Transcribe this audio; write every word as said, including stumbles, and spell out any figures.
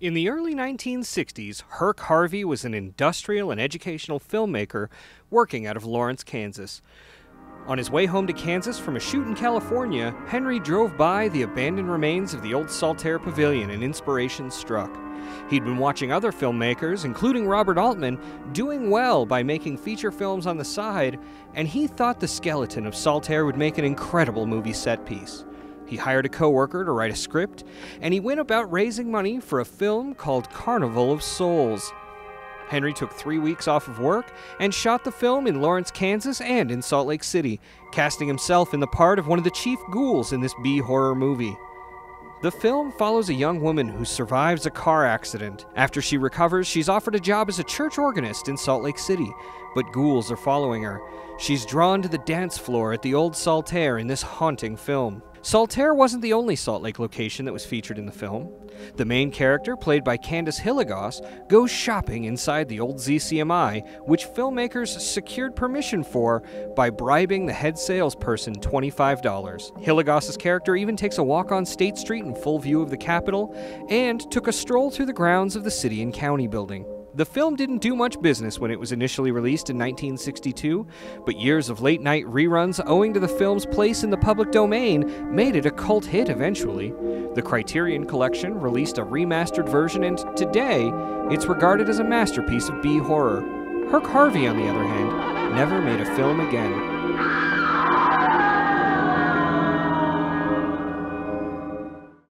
In the early nineteen sixties, Herc Harvey was an industrial and educational filmmaker working out of Lawrence, Kansas. On his way home to Kansas from a shoot in California, Henry drove by the abandoned remains of the old Saltaire Pavilion and inspiration struck. He'd been watching other filmmakers, including Robert Altman, doing well by making feature films on the side, and he thought the skeleton of Saltaire would make an incredible movie set piece. He hired a co-worker to write a script, and he went about raising money for a film called Carnival of Souls. Henry took three weeks off of work and shot the film in Lawrence, Kansas and in Salt Lake City, casting himself in the part of one of the chief ghouls in this B-horror movie. The film follows a young woman who survives a car accident. After she recovers, she's offered a job as a church organist in Salt Lake City, but ghouls are following her. She's drawn to the dance floor at the old Saltaire in this haunting film. Saltaire wasn't the only Salt Lake location that was featured in the film. The main character, played by Candice Hilligoss, goes shopping inside the old Z C M I, which filmmakers secured permission for by bribing the head salesperson twenty-five dollars. Hilligoss's character even takes a walk on State Street in full view of the Capitol, and took a stroll through the grounds of the city and county building. The film didn't do much business when it was initially released in nineteen sixty-two, but years of late-night reruns owing to the film's place in the public domain made it a cult hit eventually. The Criterion Collection released a remastered version, and today, it's regarded as a masterpiece of B-horror. Herc Harvey, on the other hand, never made a film again.